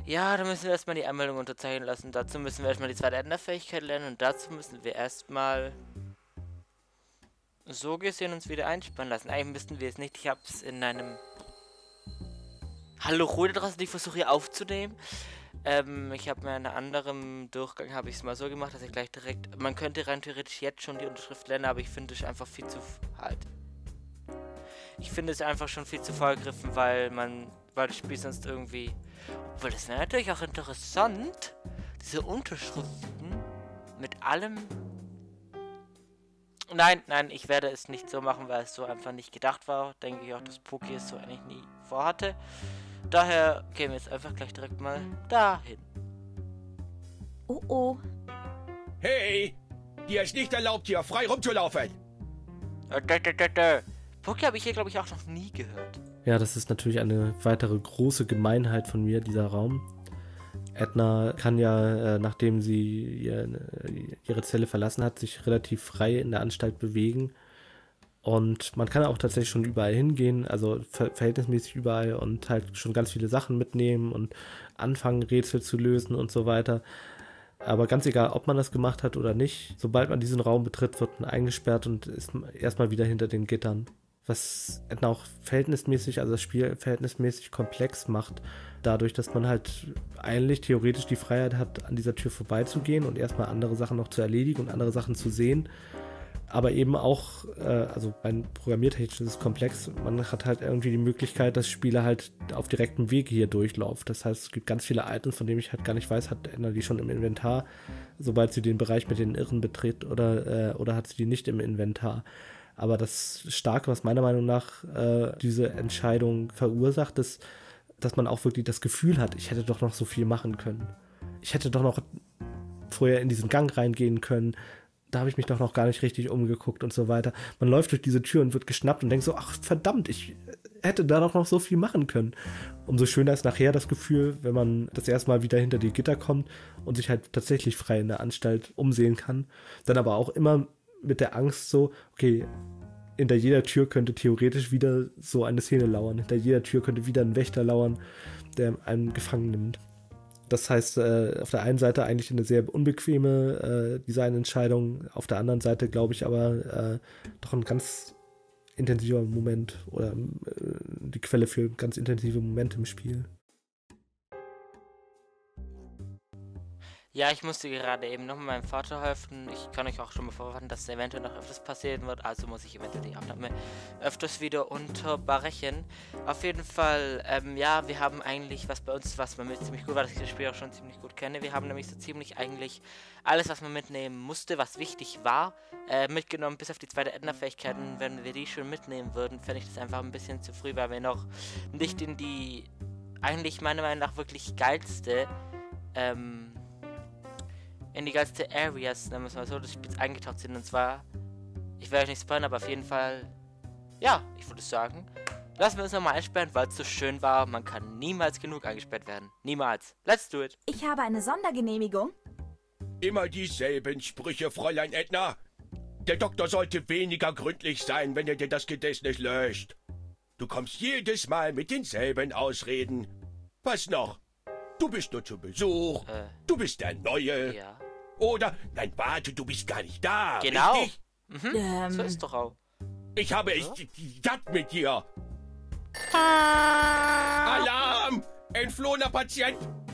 Ja, da müssen wir erstmal die Anmeldung unterzeichnen lassen. Dazu müssen wir erstmal die zweite Änderfähigkeit lernen und dazu müssen wir erstmal so gesehen uns wieder einspannen lassen. Eigentlich müssten wir es nicht. Ich hab's in einem... Hallo Ruhe da draußen, ich versuche hier aufzunehmen. Ich habe mir in einem anderen Durchgang habe ich es mal so gemacht, dass ich gleich direkt... Man könnte rein theoretisch jetzt schon die Unterschrift lernen, aber ich finde es einfach viel zu... Halt. Ich finde es einfach schon viel zu vorgegriffen, weil das Spiel sonst irgendwie... Obwohl, das wäre natürlich auch interessant, diese Unterschriften mit allem... Nein, ich werde es nicht so machen, weil es so einfach nicht gedacht war. Denke ich auch, dass Poki es so eigentlich nie vorhatte. Daher gehen wir jetzt einfach gleich direkt mal dahin. Oh oh. Hey! Dir ist nicht erlaubt, hier frei rumzulaufen! Poki habe ich hier, glaube ich, auch noch nie gehört. Ja, das ist natürlich eine weitere große Gemeinheit von mir, dieser Raum. Edna kann ja, nachdem sie ihre Zelle verlassen hat, sich relativ frei in der Anstalt bewegen. Und man kann auch tatsächlich schon überall hingehen, also verhältnismäßig überall und halt schon ganz viele Sachen mitnehmen und anfangen, Rätsel zu lösen und so weiter. Aber ganz egal, ob man das gemacht hat oder nicht, sobald man diesen Raum betritt, wird man eingesperrt und ist erstmal wieder hinter den Gittern. Was Edna auch verhältnismäßig, also das Spiel verhältnismäßig komplex macht, dadurch, dass man halt eigentlich theoretisch die Freiheit hat, an dieser Tür vorbeizugehen und erstmal andere Sachen noch zu erledigen und andere Sachen zu sehen. Aber eben auch, also beim Programmiertechnisch ist es komplex, man hat halt irgendwie die Möglichkeit, dass Spieler halt auf direktem Wege hier durchlaufen. Das heißt, es gibt ganz viele Items, von denen ich halt gar nicht weiß, hat Edna die schon im Inventar, sobald sie den Bereich mit den Irren betritt, oder hat sie die nicht im Inventar. Aber das Starke, was meiner Meinung nach diese Entscheidung verursacht, ist, dass man auch wirklich das Gefühl hat, ich hätte doch noch so viel machen können. Ich hätte doch noch vorher in diesen Gang reingehen können. Da habe ich mich doch noch gar nicht richtig umgeguckt und so weiter. Man läuft durch diese Tür und wird geschnappt und denkt so, ach verdammt, ich hätte da doch noch so viel machen können. Umso schöner ist nachher das Gefühl, wenn man das erste Mal wieder hinter die Gitter kommt und sich halt tatsächlich frei in der Anstalt umsehen kann. Dann aber auch immer mit der Angst so, okay, hinter jeder Tür könnte theoretisch wieder so eine Szene lauern. Hinter jeder Tür könnte wieder ein Wächter lauern, der einen gefangen nimmt. Das heißt, auf der einen Seite eigentlich eine sehr unbequeme Designentscheidung, auf der anderen Seite glaube ich aber doch ein ganz intensiver Moment oder die Quelle für ganz intensive Momente im Spiel. Ja, ich musste gerade eben noch mit meinem Vater helfen. Ich kann euch auch schon mal vorwarnen, dass es eventuell noch öfters passieren wird. Also muss ich eventuell die Aufnahme öfters wieder unterbrechen. Auf jeden Fall, ja, wir haben eigentlich, was bei uns, was man mit ziemlich gut war, dass ich das Spiel auch schon ziemlich gut kenne. Wir haben nämlich so ziemlich eigentlich alles, was man mitnehmen musste, was wichtig war, mitgenommen, bis auf die zweite Änderfähigkeiten. Wenn wir die schon mitnehmen würden, fände ich das einfach ein bisschen zu früh, weil wir noch nicht in die, eigentlich meiner Meinung nach wirklich geilste, in die geilste Areas, nennen wir es mal so, des Spiels eingetaucht sind. Und zwar, ich werde euch nicht spoilern, aber auf jeden Fall, ja, ich würde sagen, lassen wir uns nochmal einsperren, weil es so schön war. Man kann niemals genug eingesperrt werden. Niemals. Let's do it. Ich habe eine Sondergenehmigung. Immer dieselben Sprüche, Fräulein Edna. Der Doktor sollte weniger gründlich sein, wenn er dir das Gedächtnis löscht. Du kommst jedes Mal mit denselben Ausreden. Was noch? Du bist nur zu Besuch. Du bist der Neue. Ja. Oder, nein, warte, du bist gar nicht da. Genau. Richtig? So ist doch auch. Ich habe echt satt mit dir. Alarm! Entflohener Patient!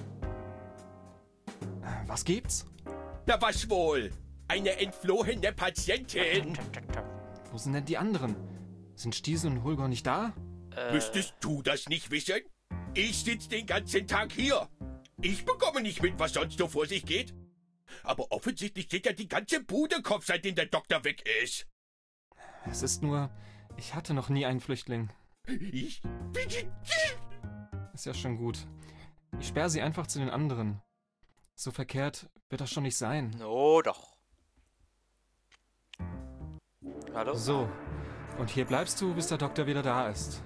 Was gibt's? Na was wohl? Eine entflohene Patientin. Wo sind denn die anderen? Sind Stiesel und Holger nicht da? Müsstest du das nicht wissen? Ich sitze den ganzen Tag hier. Ich bekomme nicht mit, was sonst so vor sich geht. Aber offensichtlich steht ja die ganze Bude Kopf, seitdem der Doktor weg ist. Es ist nur, ich hatte noch nie einen Flüchtling. Ich... Ist ja schon gut. Ich sperre sie einfach zu den anderen. So verkehrt wird das schon nicht sein. Oh, doch. Hallo? So, und hier bleibst du, bis der Doktor wieder da ist.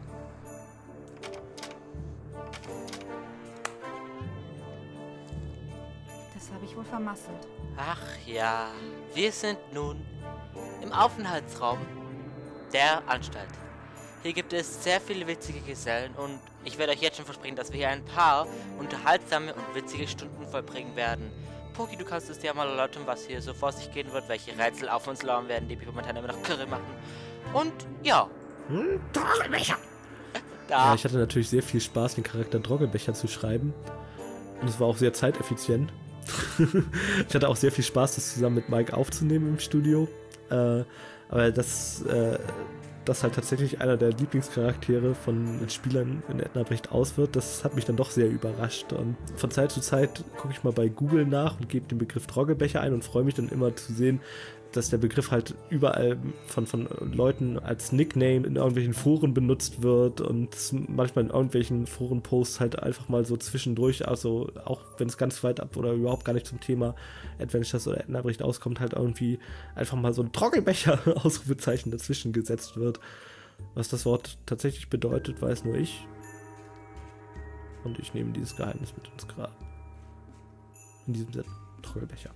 Das habe ich wohl vermasselt. Ach ja, wir sind nun im Aufenthaltsraum der Anstalt. Hier gibt es sehr viele witzige Gesellen und ich werde euch jetzt schon versprechen, dass wir hier ein paar unterhaltsame und witzige Stunden vollbringen werden. Poki, du kannst es dir mal erläutern, was hier so vor sich gehen wird, welche Rätsel auf uns lauern werden, die mich momentan immer noch kirre machen. Und ja. Droggelbecher! Ja, ich hatte natürlich sehr viel Spaß, den Charakter Droggelbecher zu schreiben. Und es war auch sehr zeiteffizient. Ich hatte auch sehr viel Spaß, das zusammen mit Mike aufzunehmen im Studio. Aber das halt tatsächlich einer der Lieblingscharaktere von den Spielern in Edna Bricht aus wird, das hat mich dann doch sehr überrascht. Und von Zeit zu Zeit gucke ich mal bei Google nach und gebe den Begriff Droggelbecher ein und freue mich dann immer zu sehen, dass der Begriff halt überall von Leuten als Nickname in irgendwelchen Foren benutzt wird und manchmal in irgendwelchen Forenposts halt einfach mal so zwischendurch, also auch wenn es ganz weit ab oder überhaupt gar nicht zum Thema Adventures oder Edna Bricht auskommt, halt irgendwie einfach mal so ein Trockelbecher Ausrufezeichen dazwischen gesetzt wird. Was das Wort tatsächlich bedeutet, weiß nur ich. Und ich nehme dieses Geheimnis mit ins Grab. In diesem Sinne, Trockelbecher.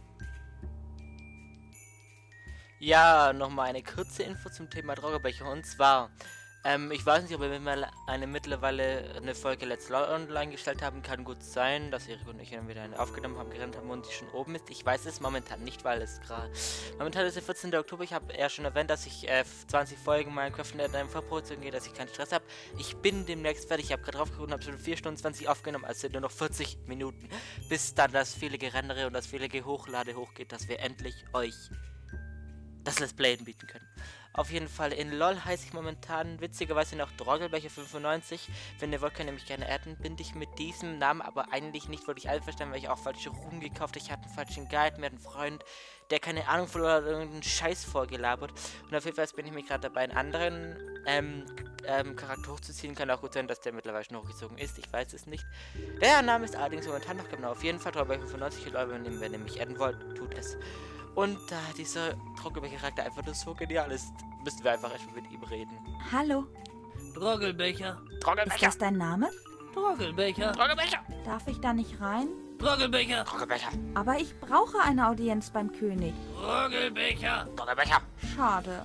Ja, nochmal eine kurze Info zum Thema Droggelbecher. Und zwar, ich weiß nicht, ob wir mittlerweile eine Folge Let's LOL online gestellt haben. Kann gut sein, dass Erik und ich dann wieder eine aufgenommen haben, gerannt haben und die schon oben ist. Ich weiß es momentan nicht, weil es gerade... Momentan ist der 14. Oktober. Ich habe ja schon erwähnt, dass ich 20 Folgen Minecraft in einem Vorproduktion gehe, dass ich keinen Stress habe. Ich bin demnächst fertig. Ich habe gerade drauf geguckt und habe schon 4 Stunden 20 aufgenommen, also nur noch 40 Minuten. Bis dann das viele Gerendere und das viele Hochlade hochgeht, dass wir endlich euch das Let's Play bieten können. Auf jeden Fall, in LOL heiße ich momentan witzigerweise noch Droggelbecher95. Wenn ihr wollt, könnt ihr mich gerne adden. Bin ich mit diesem Namen aber eigentlich nicht wirklich einverstanden, weil ich auch falsche Ruhm gekauft habe. Ich hatte einen falschen Guide, mir einen Freund, der keine Ahnung von oder irgendeinen Scheiß vorgelabert. Und auf jeden Fall bin ich mir gerade dabei, einen anderen Charakter hochzuziehen. Kann auch gut sein, dass der mittlerweile schon hochgezogen ist. Ich weiß es nicht. Der Name ist allerdings momentan noch genau. Auf jeden Fall Droggelbecher95. Leute, wenn ihr mich adden wollt, tut es. Und da dieser Droggelbecher-Charakter einfach nur so genial ist, müssen wir einfach erstmal mit ihm reden. Hallo, Droggelbecher, ist Droggelbecher! das dein Name? Droggelbecher, Droggelbecher! Darf ich da nicht rein? Droggelbecher, Droggelbecher! Aber ich brauche eine Audienz beim König. Droggelbecher. Droggelbecher! Schade.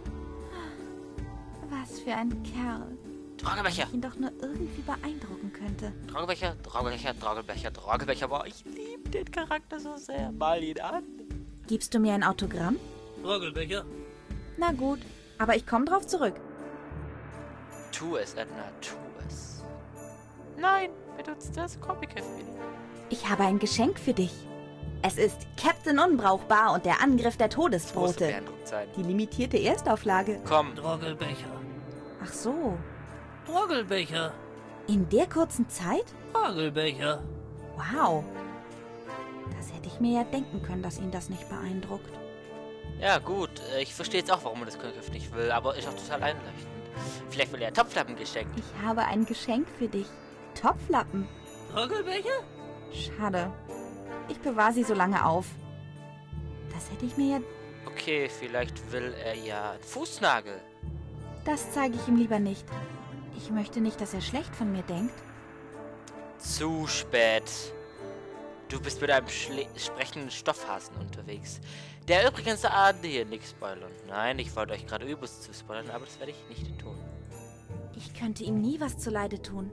Was für ein Kerl. Droggelbecher! Ich ihn doch nur irgendwie beeindrucken könnte. Droggelbecher, Droggelbecher, Droggelbecher, Droggelbecher. Boah, ich liebe den Charakter so sehr. Mal ihn an. Gibst du mir ein Autogramm? Droggelbecher, Na gut, aber ich komme drauf zurück. Tu es, Edna, tu es. Nein, benutzt das Comic-Heft. Ich habe ein Geschenk für dich. Es ist Captain Unbrauchbar und der Angriff der Das muss Todesbrote. beeindruckt sein. Die limitierte Erstauflage. Komm, Droggelbecher, Ach so, Droggelbecher, in der kurzen Zeit? Droggelbecher. Wow. Das hätte ich mir ja denken können, dass ihn das nicht beeindruckt. ja gut, ich verstehe jetzt auch, warum er das Comic-Heft nicht will, aber ist auch total einleuchtend. Vielleicht will er Topflappen geschenkt. Ich habe ein Geschenk für dich. Topflappen. Droggelbecher? Schade. Ich bewahre sie so lange auf. Das hätte ich mir ja... Okay, vielleicht will er ja einen Fußnagel. Das zeige ich ihm lieber nicht. Ich möchte nicht, dass er schlecht von mir denkt. Zu spät. Du bist mit einem sprechenden Stoffhasen unterwegs. Der übrigens hier nichts spoilern. Nein, ich wollte euch gerade übelst zu spoilern, aber das werde ich nicht tun. Ich könnte ihm nie was zuleide tun.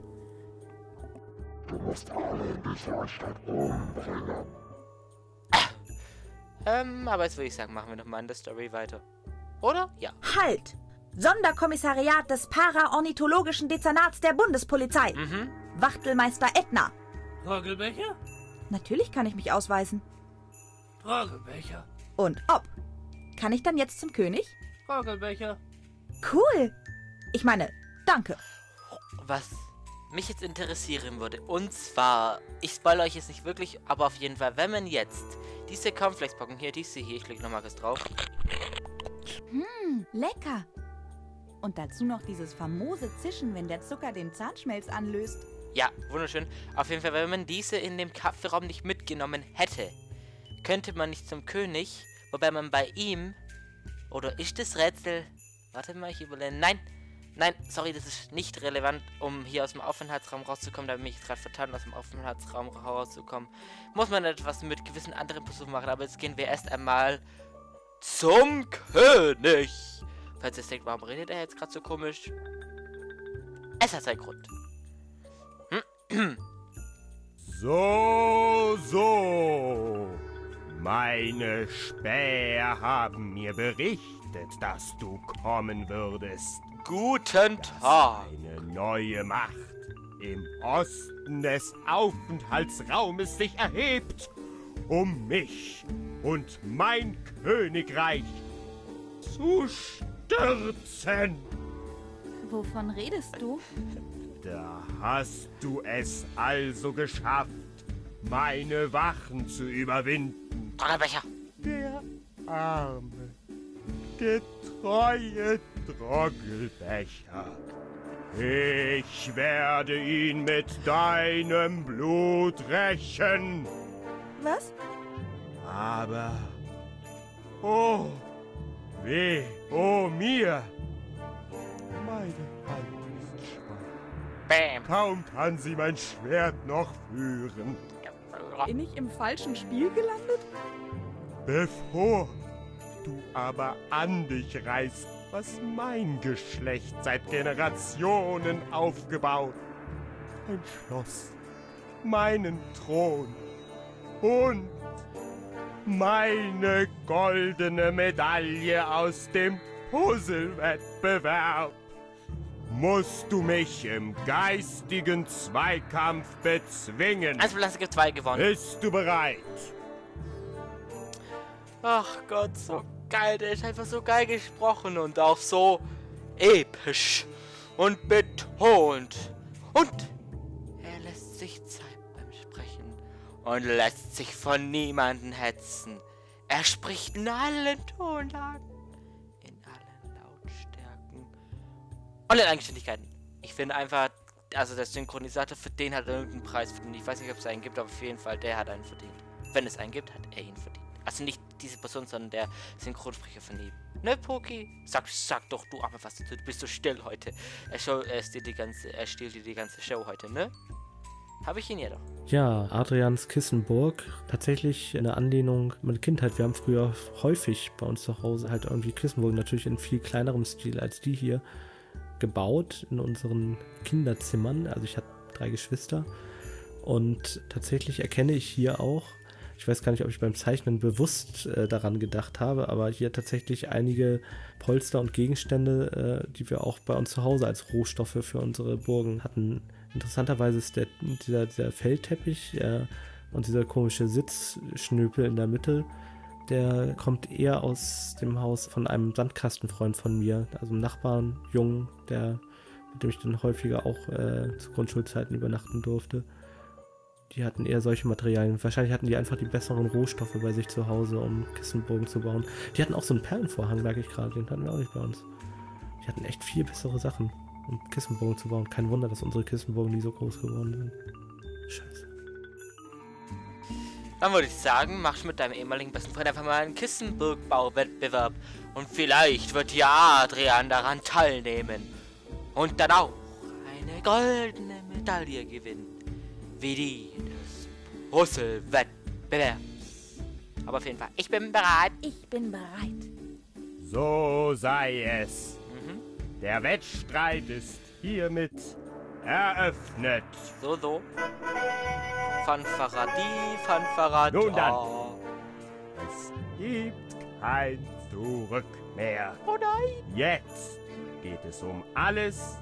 Aber jetzt würde ich sagen, machen wir nochmal in der Story weiter. Oder? Ja. Halt! Sonderkommissariat des Para-Ornithologischen Dezernats der Bundespolizei. Mhm. Wachtelmeister Edna. Droggelbecher? Natürlich kann ich mich ausweisen. Droggelbecher, Und ob. Kann ich dann jetzt zum König? Droggelbecher. Cool. Ich meine, danke. Was mich jetzt interessieren würde, und zwar, ich spoilere euch jetzt nicht wirklich, aber auf jeden Fall, wenn man jetzt diese Cornflakes-Packung hier, diese hier, ich klicke nochmal kurz drauf. Lecker. Und dazu noch dieses famose Zischen, wenn der Zucker den Zahnschmelz anlöst. Ja, wunderschön. Auf jeden Fall, wenn man diese in dem Kaffeeraum nicht mitgenommen hätte, könnte man nicht zum König, wobei man bei ihm, oder ist das Rätsel, warte mal, ich überlege, nein, sorry, das ist nicht relevant, um hier aus dem Aufenthaltsraum rauszukommen, da bin ich gerade vertan, aus dem Aufenthaltsraum rauszukommen, muss man etwas mit gewissen anderen Personen machen, aber jetzt gehen wir erst einmal zum König. Falls ihr denkt, warum redet er jetzt gerade so komisch? Es hat seinen Grund. So. Meine Späher haben mir berichtet, dass du kommen würdest. Guten Tag. Eine neue Macht im Osten des Aufenthaltsraumes sich erhebt, um mich und mein Königreich zu stürzen. Wovon redest du? Da hast du es also geschafft, meine Wachen zu überwinden. Trockelbecher. Der arme, getreue Trockelbecher. Ich werde ihn mit deinem Blut rächen. Was? Aber, oh, weh, oh mir. Meine Hand ist schwach. Bam. Kaum kann sie mein Schwert noch führen. Bin ich im falschen Spiel gelandet? Bevor du aber an dich reißt, was mein Geschlecht seit Generationen aufgebaut, ein Schloss, meinen Thron und meine goldene Medaille aus dem Puzzlewettbewerb, musst du mich im geistigen Zweikampf bezwingen. Also es gibt 2 gewonnen. Bist du bereit? Ach Gott, so geil. Der ist einfach so geil gesprochen und auch so episch und betont. Und er lässt sich Zeit beim Sprechen und lässt sich von niemanden hetzen. Er spricht in allen Tonlagen, in allen Lautstärken und in allen Geschwindigkeiten. Ich finde einfach, also der Synchronisator, für den hat er irgendeinen Preis verdient. Ich weiß nicht, ob es einen gibt, aber auf jeden Fall, der hat einen verdient. Wenn es einen gibt, hat er ihn verdient. Also nicht diese Person, sondern der Synchronsprecher von ihm. Ne, Poki? Sag doch du aber was, du bist so still heute. Er stiehlt dir die ganze Show heute, ne? Habe ich ihn jedoch. Ja, Adrians Kissenburg, tatsächlich eine Anlehnung an meine Kindheit. Wir haben früher häufig bei uns zu Hause halt irgendwie Kissenburg, natürlich in viel kleinerem Stil als die hier, gebaut in unseren Kinderzimmern. Also ich hatte 3 Geschwister und tatsächlich erkenne ich hier auch, ich weiß gar nicht, ob ich beim Zeichnen bewusst daran gedacht habe, aber hier tatsächlich einige Polster und Gegenstände, die wir auch bei uns zu Hause als Rohstoffe für unsere Burgen hatten. Interessanterweise ist dieser Feldteppich und dieser komische Sitzschnöpel in der Mitte, der kommt eher aus dem Haus von einem Sandkastenfreund von mir, also einem Nachbarn, Jungen, mit dem ich dann häufiger auch zu Grundschulzeiten übernachten durfte. Die hatten eher solche Materialien. Wahrscheinlich hatten die einfach die besseren Rohstoffe bei sich zu Hause, um Kissenburgen zu bauen. Die hatten auch so einen Perlenvorhang, merke ich gerade. Den hatten wir auch nicht bei uns. Die hatten echt viel bessere Sachen, um Kissenburgen zu bauen. Kein Wunder, dass unsere Kissenburgen nie so groß geworden sind. Scheiße. Dann würde ich sagen, machst mit deinem ehemaligen besten Freund einfach mal einen Kissenburgbauwettbewerb. Und vielleicht wird ja Adrian daran teilnehmen. Und dann auch eine goldene Medaille gewinnen. Wie die des Puzzle-Wettbewerbs. Aber auf jeden Fall, ich bin bereit. Ich bin bereit. So sei es. Der Wettstreit ist hiermit eröffnet. So. Fanfaradi. Nun dann. Es gibt kein Zurück mehr. Oh nein. Jetzt geht es um alles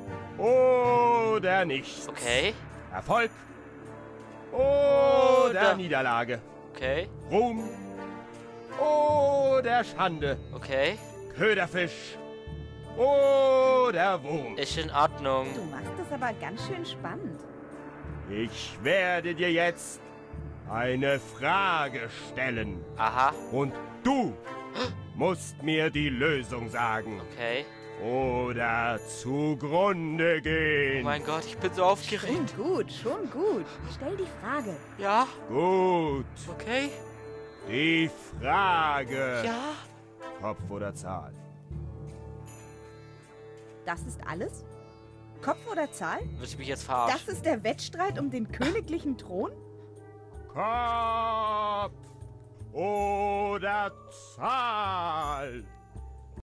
oder nichts. Okay. Erfolg oder Niederlage. Okay. Ruhm oder Schande. Okay. Köderfisch oder Wurm. Ist in Ordnung. Du machst es aber ganz schön spannend. Ich werde dir jetzt eine Frage stellen. Aha. Und du musst mir die Lösung sagen. Okay. Oder zugrunde Oh gehen. mein Gott, ich bin so aufgeregt. Schon gut. Stell die Frage. Ja. Gut. Okay. Die Frage. Ja. Kopf oder Zahl? Das ist alles? Kopf oder Zahl? Willst du mich jetzt verarschen? Das ist der Wettstreit um den königlichen Thron? Kopf oder Zahl?